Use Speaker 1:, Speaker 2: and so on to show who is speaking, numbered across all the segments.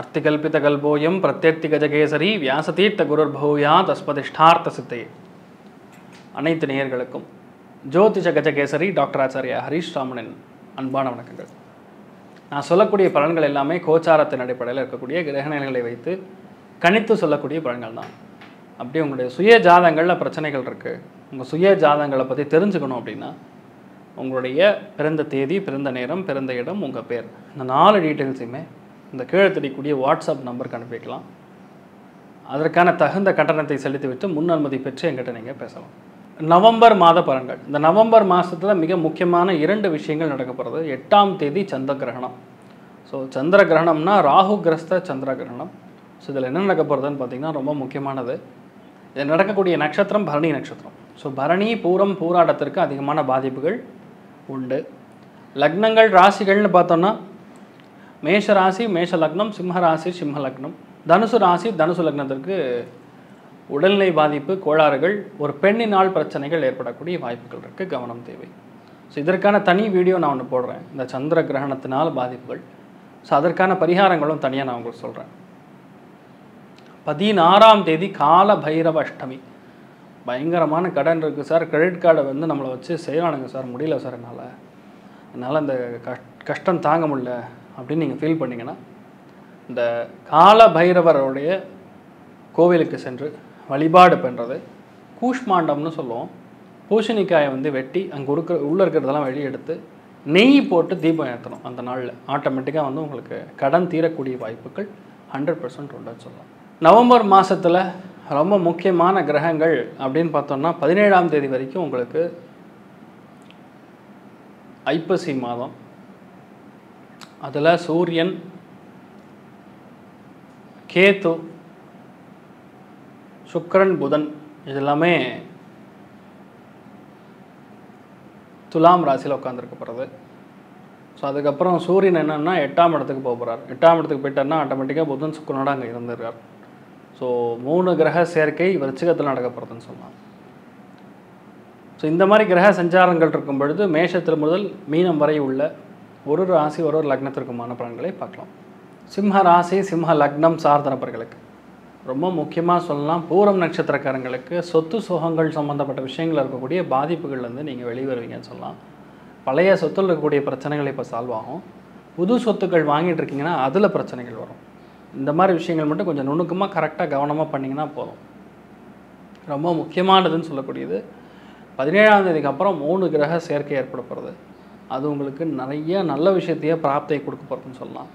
Speaker 1: अर्तिकल्पितकल्पोऽयं प्रत्यर्थिगजकेसरी व्यासतीर्थगुरुर्भूयात् अस्मदिष्टार्थसिद्धये. அனைத்து நேயர்களுக்கும் ஜோதிஷ கஜகேசரி டாக்டர் ஆச்சாரியா ஹரீஷ் ராமனின் அன்பான வணக்கங்கள். நான் சொல்லக்கூடிய பலன்கள் எல்லாமே கோச்சாரத்தின் அடிப்படையில் இருக்கக்கூடிய கிரகநிலைகளை வைத்து கணித்து சொல்லக்கூடிய பலன்கள் தான். அப்படி உங்களுடைய சுய ஜாதகங்களில் பிரச்சனைகள் இருக்குது, உங்கள் சுய ஜாதகங்களை பற்றி தெரிஞ்சுக்கணும் அப்படின்னா உங்களுடைய பிறந்த தேதி, பிறந்த நேரம், பிறந்த இடம், உங்கள் பேர், இந்த 4 டீட்டெயில்ஸையுமே இந்த கீழே தெரியக்கூடிய வாட்ஸ்அப் நம்பருக்கு அனுப்பிக்கலாம். அதற்கான தகுந்த கட்டணத்தை செலுத்திவிட்டு முன் அனுமதி பெற்று என்கிட்ட நீங்கள் பேசலாம். நவம்பர் மாத பலன்கள். இந்த நவம்பர் மாதத்தில் மிக முக்கியமான 2 விஷயங்கள் நடக்க போகிறது. 8ஆம் தேதி சந்திர கிரகணம். ஸோ சந்திர கிரகணம்னா ராகு கிரஸ்த சந்திர கிரகணம். ஸோ இதில் என்ன நடக்க போகிறதுன்னு பார்த்திங்கன்னா ரொம்ப முக்கியமானது. இது நடக்கக்கூடிய நட்சத்திரம் பரணி நட்சத்திரம். ஸோ பரணி, பூரம், பூராடத்திற்கு அதிகமான பாதிப்புகள் உண்டு. லக்னங்கள், ராசிகள்னு பார்த்தோன்னா மேஷ ராசி, மேஷ லக்னம், சிம்ம ராசி, சிம்ம லக்னம், தனுசு ராசி, தனுசு லக்னத்திற்கு உடல்நிலை பாதிப்பு, கோளாறுகள், ஒரு பெண்ணினால் பிரச்சனைகள் ஏற்படக்கூடிய வாய்ப்புகள் இருக்குது. கவனம் தேவை. ஸோ இதற்கான தனி வீடியோ நான் ஒன்று போடுறேன், இந்த சந்திர கிரகணத்தினால் பாதிப்புகள். ஸோ அதற்கான பரிகாரங்களும் தனியாக நான் உங்களுக்கு சொல்கிறேன். 16ஆம் தேதி கால பைரவ அஷ்டமி. பயங்கரமான கடன் இருக்குது சார், கிரெடிட் கார்டை வந்து நம்மளை வச்சு செய்யலானுங்க சார், முடியல சார் என்னால் அந்த கஷ்டம் தாங்க முடியல அப்படின்னு நீங்கள் ஃபீல் பண்ணிங்கன்னா இந்த கால பைரவருடைய கோவிலுக்கு சென்று வழிபாடு பண்ணுறது. கூஷ்மாண்டம்னு சொல்லுவோம். பூசணிக்காயை வந்து வெட்டி அங்கே உள்ளே இருக்கிறதெல்லாம் வெளியே எடுத்து நெய் போட்டு தீபம் ஏற்றணும். அந்த நாளில் ஆட்டோமேட்டிக்காக வந்து உங்களுக்கு கடன் தீரக்கூடிய வாய்ப்புகள் 100% உண்டுன்னு சொல்லலாம். நவம்பர் மாதத்தில் ரொம்ப முக்கியமான கிரகங்கள் அப்படின்னு பார்த்தோம்னா 17ஆம் தேதி வரைக்கும் உங்களுக்கு ஐப்பசி மாதம். அதில் சூரியன், கேது, சுக்கிரன், புதன் இதெல்லாமே துலாம் ராசியில் உட்காந்துருக்க போகிறது. ஸோ அதுக்கப்புறம் சூரியன் என்னென்னா 8ஆம் இடத்துக்கு போக போகிறார். 8ஆம் இடத்துக்கு போயிட்டார்னா ஆட்டோமேட்டிக்காக புதன் சுக்கிரனோட அங்கே இருந்திருக்கார். ஸோ 3 கிரக சேர்க்கை விருச்சிகத்தில் நடக்க போகிறதுன்னு சொல்லலாம். ஸோ இந்த மாதிரி கிரக சஞ்சாரங்கள் இருக்கும் பொழுது மேஷத்தில் முதல் மீனம் வரை உள்ள ஒரு ராசி ஒரு லக்னத்திற்குமான பலன்களை பார்க்கலாம். சிம்ம ராசி, சிம்ம லக்னம் சார்ந்த நபர்களுக்கு ரொம்ப முக்கியமாக சொல்லலாம். பூரம் நட்சத்திரக்காரங்களுக்கு சொத்து சுகங்கள் சம்மந்தப்பட்ட விஷயங்கள் இருக்கக்கூடிய பாதிப்புகள்லேருந்து நீங்கள் வெளிவருவீங்கன்னு சொல்லலாம். பழைய சொத்தில் இருக்கக்கூடிய பிரச்சனைகள் இப்போ சால்வ் ஆகும். புது சொத்துக்கள் வாங்கிட்டு இருக்கீங்கன்னா அதில் பிரச்சனைகள் வரும். இந்த மாதிரி விஷயங்கள் மட்டும் கொஞ்சம் நுணுக்கமாக கரெக்டாக கவனமாக பண்ணிங்கன்னா போதும். ரொம்ப முக்கியமானதுன்னு சொல்லக்கூடியது 17ஆம் தேதிக்கு அப்புறம் 3 கிரக சேர்க்கை ஏற்பட போகிறது. அது உங்களுக்கு நிறைய நல்ல விஷயத்தையே பிராப்தியை கொடுக்க போகிறதுன்னு சொல்லலாம்.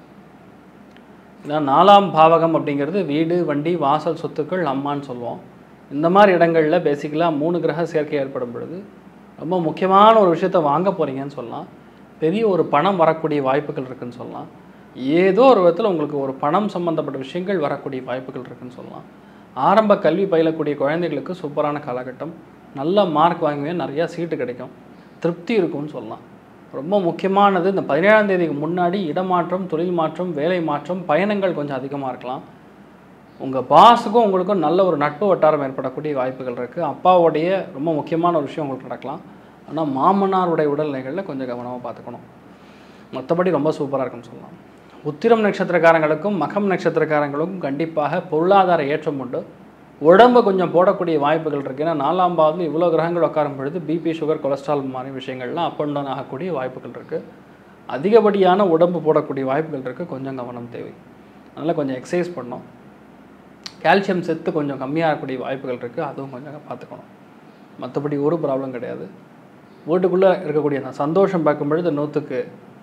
Speaker 1: ஏன்னா 4ஆம் பாவகம் அப்படிங்கிறது வீடு, வண்டி, வாசல், சொத்துக்கள், அம்மான்னு சொல்லுவோம். இந்த மாதிரி இடங்களில் பேசிக்கலாக 3 கிரக சேர்க்கை ஏற்படும் பொழுது ரொம்ப முக்கியமான ஒரு விஷயத்தை வாங்க போகிறீங்கன்னு சொல்லலாம். பெரிய ஒரு பணம் வரக்கூடிய வாய்ப்புகள் இருக்குதுன்னு சொல்லலாம். ஏதோ ஒரு விதத்தில் உங்களுக்கு ஒரு பணம் சம்மந்தப்பட்ட விஷயங்கள் வரக்கூடிய வாய்ப்புகள் இருக்குதுன்னு சொல்லலாம். ஆரம்ப கல்வி பயிலக்கூடிய குழந்தைகளுக்கு சூப்பரான காலகட்டம். நல்ல மார்க் வாங்குவேன், நிறையா சீட்டு கிடைக்கும், திருப்தி இருக்கும்னு சொல்லலாம். ரொம்ப முக்கியமானது இந்த 17ஆம் தேதிக்கு முன்னாடி இடமாற்றம், தொழில் மாற்றம், வேலை மாற்றம், பயணங்கள் கொஞ்சம் அதிகமாக இருக்கலாம். உங்கள் பாஸுக்கும் உங்களுக்கும் நல்ல ஒரு நட்பு வட்டாரம் ஏற்படக்கூடிய வாய்ப்புகள் இருக்குது. அப்பாவுடைய ரொம்ப முக்கியமான ஒரு விஷயம் உங்களுக்கு நடக்கலாம். ஆனால் மாமனாருடைய உடல்நிலைகளில் கொஞ்சம் கவனமாக பார்த்துக்கணும். மற்றபடி ரொம்ப சூப்பராக இருக்குன்னு சொல்லலாம். உத்திரம் நட்சத்திரக்காரங்களுக்கும் மகம் நட்சத்திரக்காரங்களுக்கும் கண்டிப்பாக பொருளாதார ஏற்றம் உண்டு. உடம்பு கொஞ்சம் போடக்கூடிய வாய்ப்புகள் இருக்குது. ஏன்னா 4ஆம் பாவத்தில் இவ்வளோ கிரகங்கள் உட்காரும் பொழுது பிபி, சுகர், கொலஸ்ட்ரால் மாதிரி விஷயங்கள்லாம் அப் அண்ட் டவுன் ஆகக்கூடிய வாய்ப்புகள் இருக்குது. அதிகப்படியான உடம்பு போடக்கூடிய வாய்ப்புகள் இருக்குது. கொஞ்சம் கவனம் தேவை. அதனால் கொஞ்சம் எக்ஸசைஸ் பண்ணணும். கால்சியம் சத்து கொஞ்சம் கம்மியாகக்கூடிய வாய்ப்புகள் இருக்குது. அதுவும் கொஞ்சம் பார்த்துக்கணும். மற்றபடி ஒரு ப்ராப்ளம் கிடையாது. வீட்டுக்குள்ளே இருக்கக்கூடிய அந்த சந்தோஷம் பார்க்கும் பொழுது 100க்கு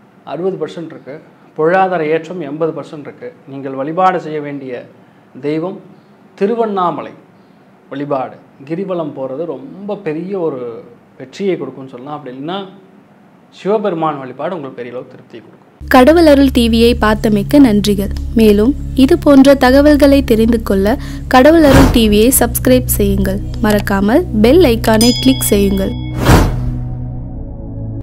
Speaker 1: 60% இருக்குது. பொருளாதார ஏற்றம் 80% இருக்குது. நீங்கள் வழிபாடு செய்ய வேண்டிய தெய்வம் திருவண்ணாமலை வழிபாடு, கிரிவலம் போகிறது ரொம்ப பெரிய ஒரு வெற்றியை கொடுக்கும்னு சொல்லலாம். அப்படி இல்லைன்னா சிவபெருமான் வழிபாடு உங்களுக்கு பெரிய அளவு திருப்தியை கொடுக்கும்.
Speaker 2: கடவுள் அருள் டிவியை பார்த்தமைக்க நன்றிகள். மேலும் இது போன்ற தகவல்களை தெரிந்து கொள்ள கடவுள் அருள் டிவியை சப்ஸ்கிரைப் செய்யுங்கள். மறக்காமல் பெல் ஐக்கானை கிளிக் செய்யுங்கள்.